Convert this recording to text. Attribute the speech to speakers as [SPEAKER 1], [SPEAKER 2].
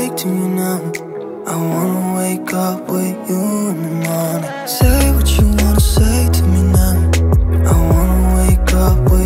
[SPEAKER 1] awake to you now. I wanna wake up with you in the morning. Say what you wanna say to me now. I wanna wake up with